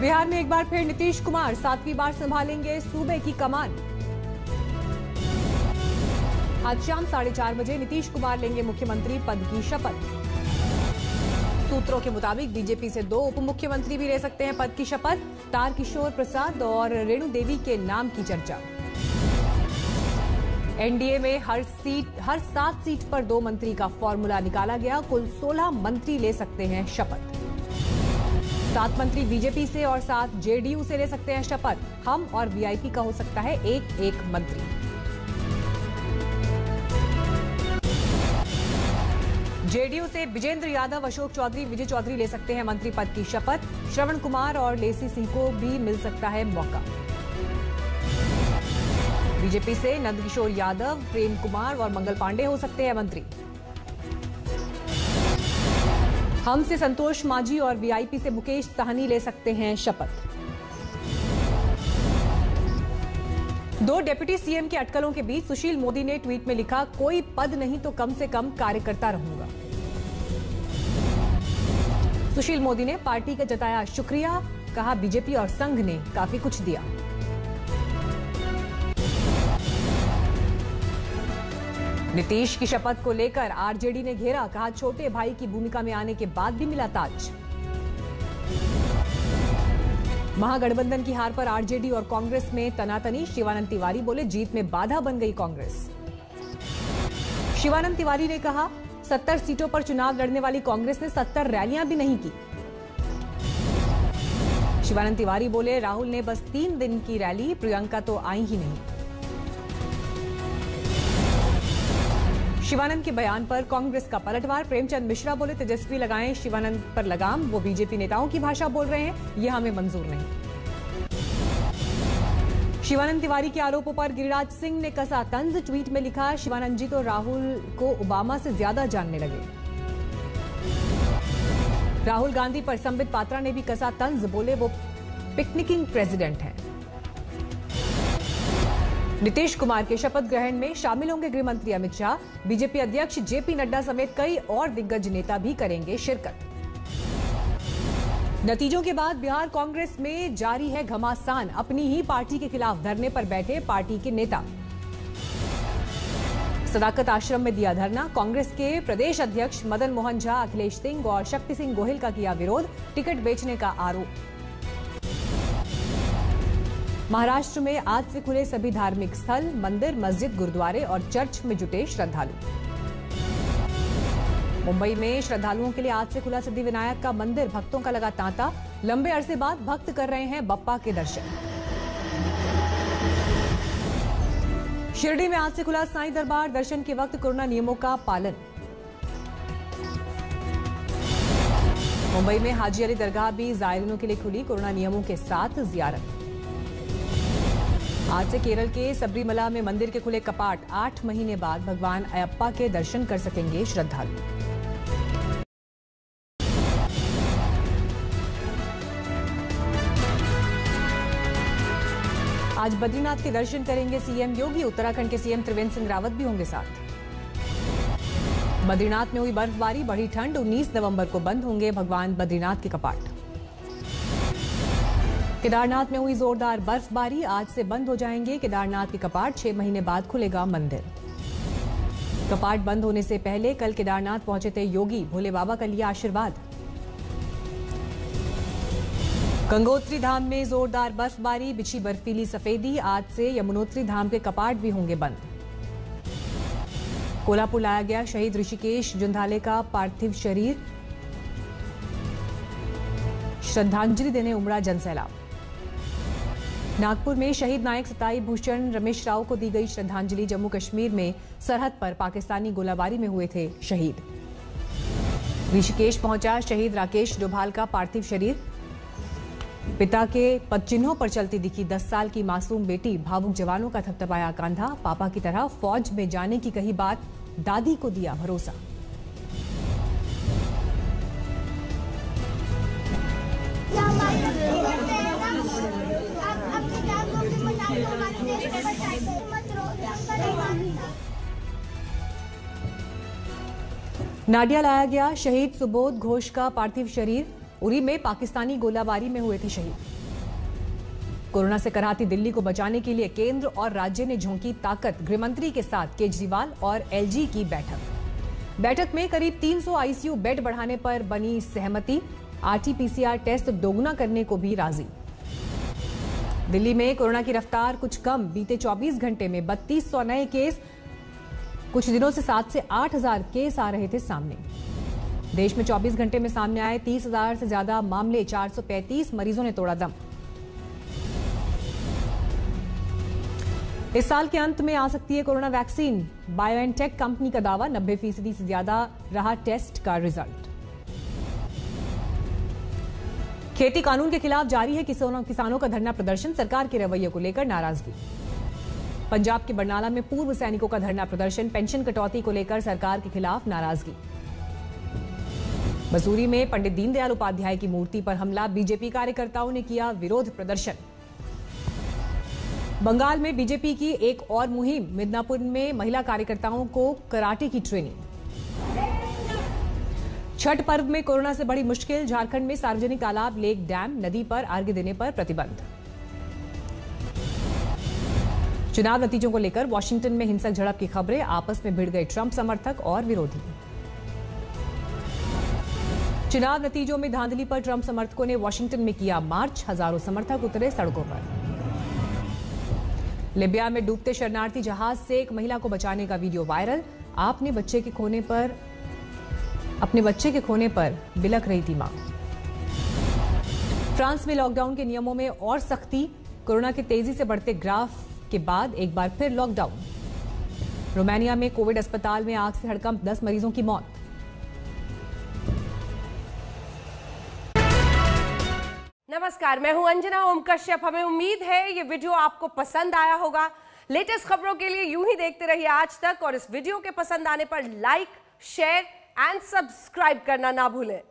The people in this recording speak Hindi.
बिहार में एक बार फिर नीतीश कुमार 7वीं बार संभालेंगे सूबे की कमान। आज शाम 4:30 बजे नीतीश कुमार लेंगे मुख्यमंत्री पद की शपथ। सूत्रों के मुताबिक बीजेपी से 2 उप मुख्यमंत्री भी ले सकते हैं पद की शपथ। तारकिशोर प्रसाद और रेणु देवी के नाम की चर्चा। एनडीए में हर 7 सीट पर 2 मंत्री का फॉर्मूला निकाला गया। कुल 16 मंत्री ले सकते हैं शपथ। 7 मंत्री बीजेपी से और 7 जेडीयू से ले सकते हैं शपथ। हम और वीआईपी का हो सकता है एक मंत्री। जेडीयू से विजेंद्र यादव, अशोक चौधरी, विजय चौधरी ले सकते हैं मंत्री पद की शपथ। श्रवण कुमार और लेसी सिंह को भी मिल सकता है मौका। बीजेपी से नंदकिशोर यादव, प्रेम कुमार और मंगल पांडे हो सकते हैं मंत्री। हम से संतोष मांझी और वीआईपी से मुकेश साहनी ले सकते हैं शपथ। 2 डिप्टी सीएम के अटकलों के बीच सुशील मोदी ने ट्वीट में लिखा, कोई पद नहीं तो कम से कम कार्यकर्ता रहूंगा। सुशील मोदी ने पार्टी का जताया शुक्रिया, कहा बीजेपी और संघ ने काफी कुछ दिया। नीतीश की शपथ को लेकर आरजेडी ने घेरा, कहा छोटे भाई की भूमिका में आने के बाद भी मिला ताज। महागठबंधन की हार पर आरजेडी और कांग्रेस में तनातनी। शिवानंद तिवारी बोले, जीत में बाधा बन गई कांग्रेस। शिवानंद तिवारी ने कहा, 70 सीटों पर चुनाव लड़ने वाली कांग्रेस ने 70 रैलियां भी नहीं की। शिवानंद तिवारी बोले, राहुल ने बस 3 दिन की रैली, प्रियंका तो आई ही नहीं। शिवानंद के बयान पर कांग्रेस का पलटवार। प्रेमचंद मिश्रा बोले, तेजस्वी लगाएं शिवानंद पर लगाम, वो बीजेपी नेताओं की भाषा बोल रहे हैं, यह हमें मंजूर नहीं। शिवानंद तिवारी के आरोपों पर गिरिराज सिंह ने कसा तंज। ट्वीट में लिखा, शिवानंद जी तो राहुल को ओबामा से ज्यादा जानने लगे। राहुल गांधी पर संबित पात्रा ने भी कसा तंज, बोले वो पिकनिकिंग प्रेसिडेंट हैं। नीतीश कुमार के शपथ ग्रहण में शामिल होंगे गृह मंत्री अमित शाह। बीजेपी अध्यक्ष जेपी नड्डा समेत कई और दिग्गज नेता भी करेंगे शिरकत। नतीजों के बाद बिहार कांग्रेस में जारी है घमासान। अपनी ही पार्टी के खिलाफ धरने पर बैठे पार्टी के नेता। सदाकत आश्रम में दिया धरना। कांग्रेस के प्रदेश अध्यक्ष मदन मोहन झा, अखिलेश सिंह और शक्ति सिंह गोहिल का किया विरोध, टिकट बेचने का आरोप। महाराष्ट्र में आज से खुले सभी धार्मिक स्थल, मंदिर, मस्जिद, गुरुद्वारे और चर्च में जुटे श्रद्धालु। मुंबई में श्रद्धालुओं के लिए आज से खुला सिद्धिविनायक का मंदिर, भक्तों का लगा तांता। लंबे अरसे बाद भक्त कर रहे हैं बप्पा के दर्शन। शिरडी में आज से खुला साईं दरबार, दर्शन के वक्त कोरोना नियमों का पालन। मुंबई में हाजी अली दरगाह भी जायरीनों के लिए खुली, कोरोना नियमों के साथ जियारत। आज से केरल के सबरीमला में मंदिर के खुले कपाट। 8 महीने बाद भगवान अयप्पा के दर्शन कर सकेंगे श्रद्धालु। आज बद्रीनाथ के दर्शन करेंगे सीएम योगी। उत्तराखंड के सीएम त्रिवेंद्र सिंह रावत भी होंगे साथ। बद्रीनाथ में हुई बर्फबारी, बढ़ी ठंड। 19 नवंबर को बंद होंगे भगवान बद्रीनाथ के कपाट। केदारनाथ में हुई जोरदार बर्फबारी, आज से बंद हो जाएंगे केदारनाथ के कपाट। 6 महीने बाद खुलेगा मंदिर। कपाट बंद होने से पहले कल केदारनाथ पहुंचे थे योगी, भोले बाबा का लिया आशीर्वाद। गंगोत्री धाम में जोरदार बर्फबारी, बिछी बर्फीली सफेदी। आज से यमुनोत्री धाम के कपाट भी होंगे बंद। कोल्हापुर लाया गया शहीद ऋषिकेश जुंधाले का पार्थिव शरीर, श्रद्धांजलि देने उमड़ा जनसैलाब। नागपुर में शहीद नायक सताई भूषण रमेश राव को दी गई श्रद्धांजलि। जम्मू कश्मीर में सरहद पर पाकिस्तानी गोलाबारी में हुए थे शहीद। ऋषिकेश पहुंचा शहीद राकेश डोभाल का पार्थिव शरीर। पिता के पदचिन्हों पर चलती दिखी 10 साल की मासूम बेटी, भावुक जवानों का थपथपाया कांधा। पापा की तरह फौज में जाने की कही बात, दादी को दिया भरोसा। नाडिया लाया गया शहीद सुबोध घोष का पार्थिव शरीर। उरी में पाकिस्तानी गोलाबारी में हुए थे शहीद। कोरोना से कराहती दिल्ली को बचाने के लिए केंद्र और राज्य ने झोंकी ताकत, गृहमंत्री के साथ केजरीवाल और एलजी की बैठक में करीब 300 आईसीयू बेड बढ़ाने पर बनी सहमति। आरटी-पीसीआर टेस्ट दोगुना करने को भी राजी। दिल्ली में कोरोना की रफ्तार कुछ कम, बीते 24 घंटे में 3200 नए केस। कुछ दिनों से 7 से 8000 केस आ रहे थे सामने। देश में 24 घंटे में सामने आए 30,000 से ज्यादा मामले, 435 मरीजों ने तोड़ा दम। इस साल के अंत में आ सकती है कोरोना वैक्सीन, बायोएनटेक कंपनी का दावा। 90% से ज्यादा रहा टेस्ट का रिजल्ट। खेती कानून के खिलाफ जारी है किसानों का धरना प्रदर्शन, सरकार के रवैये को लेकर नाराजगी। पंजाब के बरनाला में पूर्व सैनिकों का धरना प्रदर्शन, पेंशन कटौती को लेकर सरकार के खिलाफ नाराजगी। मसूरी में पंडित दीनदयाल उपाध्याय की मूर्ति पर हमला, बीजेपी कार्यकर्ताओं ने किया विरोध प्रदर्शन। बंगाल में बीजेपी की एक और मुहिम, मिदनापुर में महिला कार्यकर्ताओं को कराटे की ट्रेनिंग। छठ पर्व में कोरोना से बड़ी मुश्किल, झारखंड में सार्वजनिक तालाब, लेक, डैम, नदी पर अर्घ्य देने पर प्रतिबंध। चुनाव नतीजों को लेकर वॉशिंगटन में हिंसक झड़प की खबरें, आपस में भिड़ गए ट्रंप समर्थक और विरोधी। चुनाव नतीजों में धांधली पर ट्रंप समर्थकों ने वॉशिंगटन में किया मार्च, हजारों समर्थक उतरे सड़कों पर। लिबिया में डूबते शरणार्थी जहाज से एक महिला को बचाने का वीडियो वायरल, अपने बच्चे के खोने पर बिलख रही थी मां। फ्रांस में लॉकडाउन के नियमों में और सख्ती, कोरोना के तेजी से बढ़ते ग्राफ के बाद एक बार फिर लॉकडाउन। रोमानिया में कोविड अस्पताल में आग से हड़कंप, 10 मरीजों की मौत। नमस्कार, मैं हूं अंजना ओम कश्यप। हमें उम्मीद है ये वीडियो आपको पसंद आया होगा। लेटेस्ट खबरों के लिए यूं ही देखते रहिए आज तक, और इस वीडियो के पसंद आने पर लाइक, शेयर एंड सब्सक्राइब करना ना भूलें।